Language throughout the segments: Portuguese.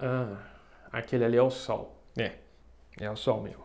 Ah, aquele ali é o Sol. É o Sol mesmo.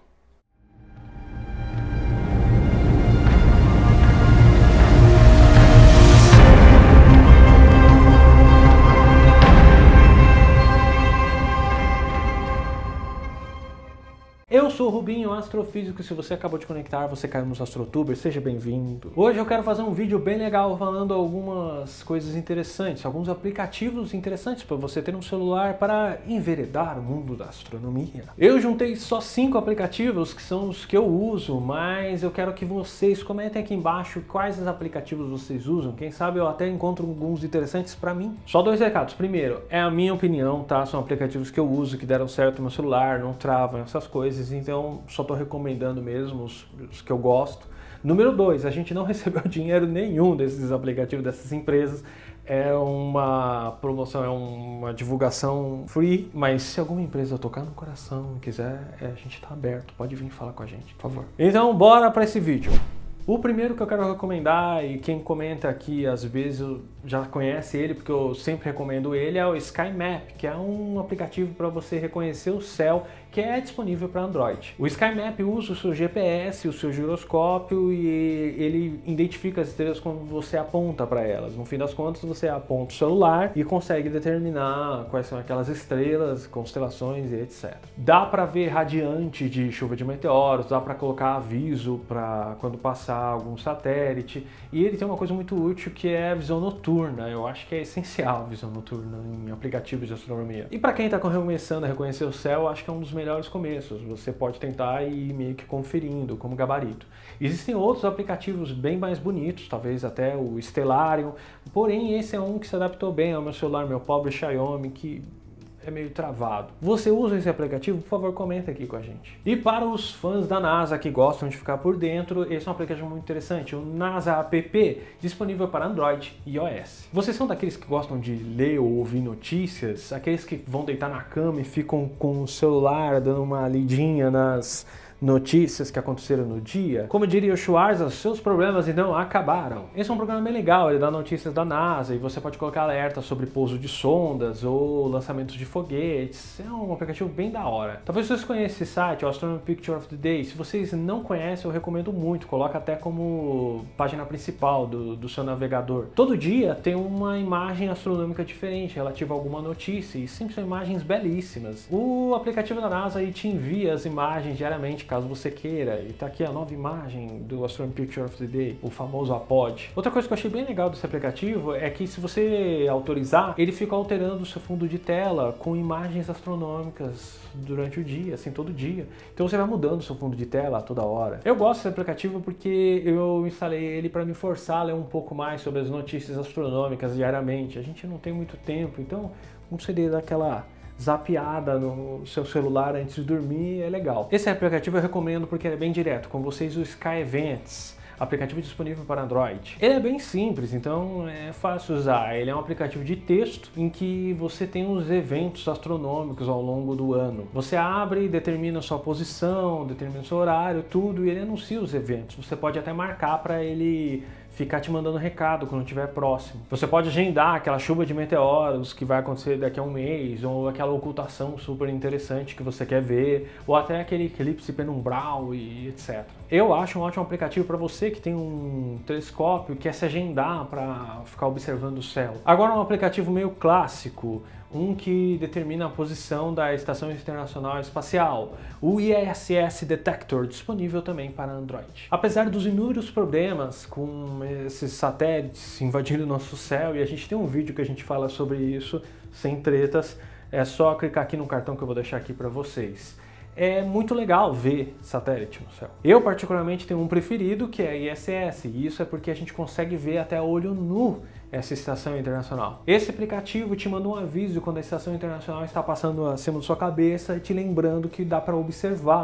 Eu sou o Rubinho, astrofísico. Se você acabou de conectar, você caiu nos AstroTubers, seja bem-vindo. Hoje eu quero fazer um vídeo bem legal falando algumas coisas interessantes, alguns aplicativos interessantes para você ter um celular para enveredar o mundo da astronomia. Eu juntei só 5 aplicativos que são os que eu uso, mas eu quero que vocês comentem aqui embaixo quais aplicativos vocês usam. Quem sabe eu até encontro alguns interessantes para mim. Só 2 recados. Primeiro, é a minha opinião, tá? São aplicativos que eu uso, que deram certo no meu celular, não travam, essas coisas. Então só estou recomendando mesmo os que eu gosto. Número 2, a gente não recebeu dinheiro nenhum desses aplicativos, dessas empresas. É uma promoção, é uma divulgação free, mas se alguma empresa tocar no coração e quiser, a gente está aberto, pode vir falar com a gente, por favor. Então bora para esse vídeo. O primeiro que eu quero recomendar, e quem comenta aqui às vezes já conhece ele, porque eu sempre recomendo ele, é o SkyMap, que é um aplicativo para você reconhecer o céu, que é disponível para Android. O SkyMap usa o seu GPS, o seu giroscópio, e ele identifica as estrelas quando você aponta para elas. No fim das contas, você aponta o celular e consegue determinar quais são aquelas estrelas, constelações e etc. Dá para ver radiante de chuva de meteoros, dá para colocar aviso para quando passar algum satélite, e ele tem uma coisa muito útil que é a visão noturna. Eu acho que é essencial a visão noturna em aplicativos de astronomia. E para quem está começando a reconhecer o céu, eu acho que é um dos melhores começos. Você pode tentar ir meio que conferindo como gabarito. Existem outros aplicativos bem mais bonitos, talvez até o Stellarium, porém esse é um que se adaptou bem ao meu celular, meu pobre Xiaomi, que é meio travado. Você usa esse aplicativo? Por favor, comenta aqui com a gente. E para os fãs da NASA que gostam de ficar por dentro, esse é um aplicativo muito interessante, o NASA App, disponível para Android e iOS. Vocês são daqueles que gostam de ler ou ouvir notícias? Aqueles que vão deitar na cama e ficam com o celular dando uma lidinha nas notícias que aconteceram no dia? Como diria o Schwarza, seus problemas ainda não acabaram. Esse é um programa bem legal, ele dá notícias da NASA e você pode colocar alerta sobre pouso de sondas ou lançamentos de foguetes. É um aplicativo bem da hora. Talvez vocês conheçam esse site, o Astronomy Picture of the Day. Se vocês não conhecem, eu recomendo muito. Coloca até como página principal do seu navegador. Todo dia tem uma imagem astronômica diferente relativa a alguma notícia e sempre são imagens belíssimas. O aplicativo da NASA aí te envia as imagens diariamente, caso você queira, e tá aqui a nova imagem do Astronomy Picture of the Day, o famoso APOD. Outra coisa que eu achei bem legal desse aplicativo é que se você autorizar, ele fica alterando o seu fundo de tela com imagens astronômicas durante o dia, assim, todo dia. Então você vai mudando o seu fundo de tela a toda hora. Eu gosto desse aplicativo porque eu instalei ele para me forçar a ler um pouco mais sobre as notícias astronômicas diariamente. A gente não tem muito tempo, então não seria daquela zapeada no seu celular antes de dormir, é legal. Esse aplicativo eu recomendo porque ele é bem direto. Com vocês, o Sky Events, aplicativo disponível para Android. Ele é bem simples, então é fácil usar. Ele é um aplicativo de texto em que você tem os eventos astronômicos ao longo do ano. Você abre, determina a sua posição, determina o seu horário, tudo, e ele anuncia os eventos. Você pode até marcar para ele ficar te mandando recado quando estiver próximo. Você pode agendar aquela chuva de meteoros que vai acontecer daqui a um mês, ou aquela ocultação super interessante que você quer ver, ou até aquele eclipse penumbral e etc. Eu acho um ótimo aplicativo para você que tem um telescópio e quer se agendar para ficar observando o céu. Agora um aplicativo meio clássico, um que determina a posição da Estação Internacional Espacial, o ISS Detector, disponível também para Android. Apesar dos inúmeros problemas com esses satélites invadindo o nosso céu, e a gente tem um vídeo que a gente fala sobre isso, sem tretas, é só clicar aqui no cartão que eu vou deixar aqui para vocês. É muito legal ver satélite no céu. Eu particularmente tenho um preferido que é a ISS, e isso é porque a gente consegue ver até a olho nu essa estação internacional. Esse aplicativo te manda um aviso quando a estação internacional está passando acima da sua cabeça, te lembrando que dá para observar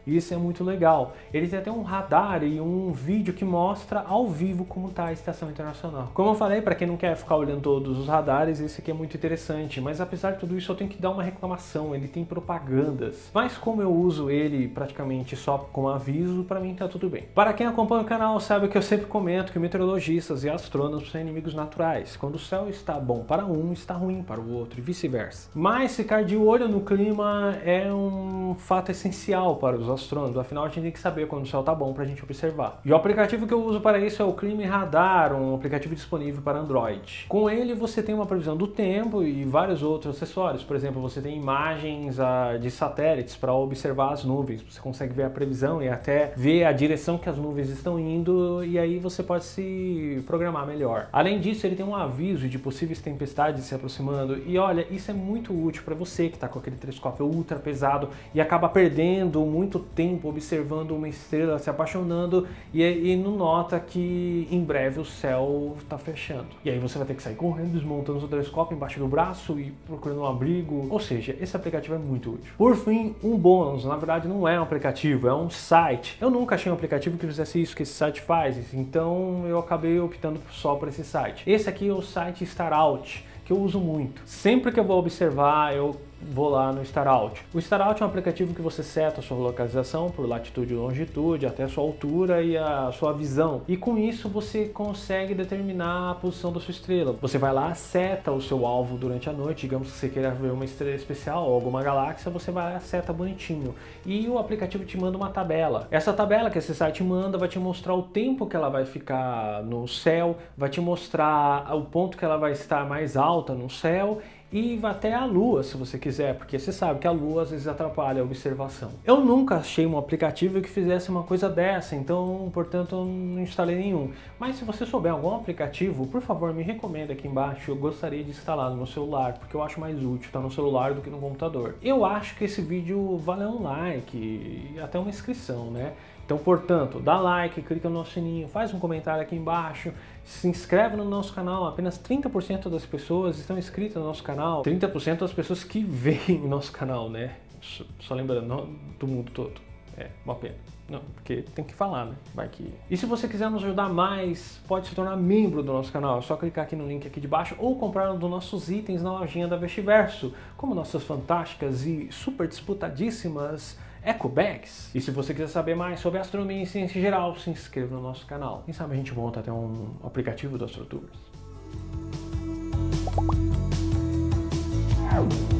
e isso é muito legal. Ele tem até um radar e um vídeo que mostra ao vivo como está a Estação Internacional. Como eu falei, para quem não quer ficar olhando todos os radares, esse aqui é muito interessante, mas apesar de tudo isso eu tenho que dar uma reclamação, ele tem propagandas. Mas como eu uso ele praticamente só como aviso, para mim tá tudo bem. Para quem acompanha o canal sabe que eu sempre comento que meteorologistas e astrônomos são inimigos naturais. Quando o céu está bom para um, está ruim para o outro e vice-versa. Mas ficar de olho no clima é um fato essencial para os astrônomos, afinal a gente tem que saber quando o céu está bom para a gente observar. E o aplicativo que eu uso para isso é o Clima Radar, um aplicativo disponível para Android. Com ele você tem uma previsão do tempo e vários outros acessórios. Por exemplo, você tem imagens de satélites para observar as nuvens. Você consegue ver a previsão e até ver a direção que as nuvens estão indo, e aí você pode se programar melhor. Além disso, ele tem um aviso de possíveis tempestades se aproximando, e olha, isso é muito útil para você que está com aquele telescópio ultra pesado e acaba perdendo muito tempo observando uma estrela, se apaixonando e não nota que em breve o céu está fechando. E aí você vai ter que sair correndo, desmontando o telescópio embaixo do braço e procurando um abrigo. Ou seja, esse aplicativo é muito útil. Por fim, um bônus, na verdade não é um aplicativo, é um site. Eu nunca achei um aplicativo que fizesse isso que esse site faz, então eu acabei optando só por esse site. Esse aqui é o site Starout, que eu uso muito. Sempre que eu vou observar, eu vou lá no Starout. O Starout é um aplicativo que você seta a sua localização por latitude e longitude, até a sua altura e a sua visão. E com isso você consegue determinar a posição da sua estrela. Você vai lá, seta o seu alvo durante a noite, digamos que você queira ver uma estrela especial ou alguma galáxia, você vai lá, seta bonitinho. E o aplicativo te manda uma tabela. Essa tabela que esse site manda vai te mostrar o tempo que ela vai ficar no céu, vai te mostrar o ponto que ela vai estar mais alta no céu, e vai até a lua, se você quiser, porque você sabe que a lua às vezes atrapalha a observação. Eu nunca achei um aplicativo que fizesse uma coisa dessa, então, portanto, eu não instalei nenhum. Mas se você souber algum aplicativo, por favor, me recomenda aqui embaixo. Eu gostaria de instalar no meu celular, porque eu acho mais útil estar no celular do que no computador. Eu acho que esse vídeo vale um like e até uma inscrição, né? Então, portanto, dá like, clica no sininho, faz um comentário aqui embaixo, se inscreve no nosso canal. Apenas 30% das pessoas estão inscritas no nosso canal, 30% das pessoas que veem o nosso canal, né? Só lembrando, não do mundo todo. É uma pena. Não, porque tem que falar, né? Vai que... E se você quiser nos ajudar mais, pode se tornar membro do nosso canal. É só clicar aqui no link aqui de baixo ou comprar um dos nossos itens na lojinha da Vestiverso, como nossas fantásticas e super disputadíssimas Eco Bags. E se você quiser saber mais sobre astronomia e ciência em geral, se inscreva no nosso canal. Quem sabe a gente monta até um aplicativo do AstroTubers.